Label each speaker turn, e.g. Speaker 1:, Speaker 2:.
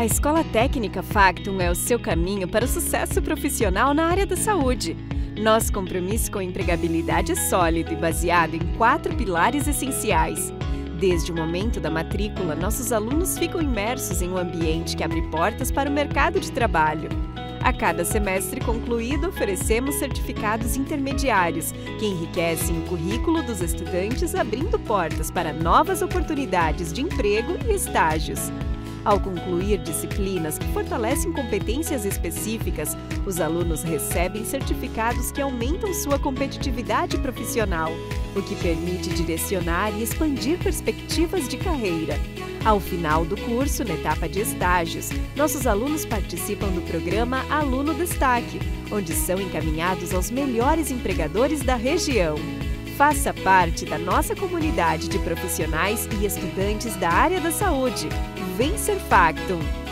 Speaker 1: A Escola Técnica Factum é o seu caminho para o sucesso profissional na área da saúde. Nosso compromisso com a empregabilidade é sólido e baseado em 4 pilares essenciais. Desde o momento da matrícula, nossos alunos ficam imersos em um ambiente que abre portas para o mercado de trabalho. A cada semestre concluído, oferecemos certificados intermediários, que enriquecem o currículo dos estudantes, abrindo portas para novas oportunidades de emprego e estágios. Ao concluir disciplinas que fortalecem competências específicas, os alunos recebem certificados que aumentam sua competitividade profissional, o que permite direcionar e expandir perspectivas de carreira. Ao final do curso, na etapa de estágios, nossos alunos participam do programa Aluno Destaque, onde são encaminhados aos melhores empregadores da região. Faça parte da nossa comunidade de profissionais e estudantes da área da saúde. Vem ser Factum!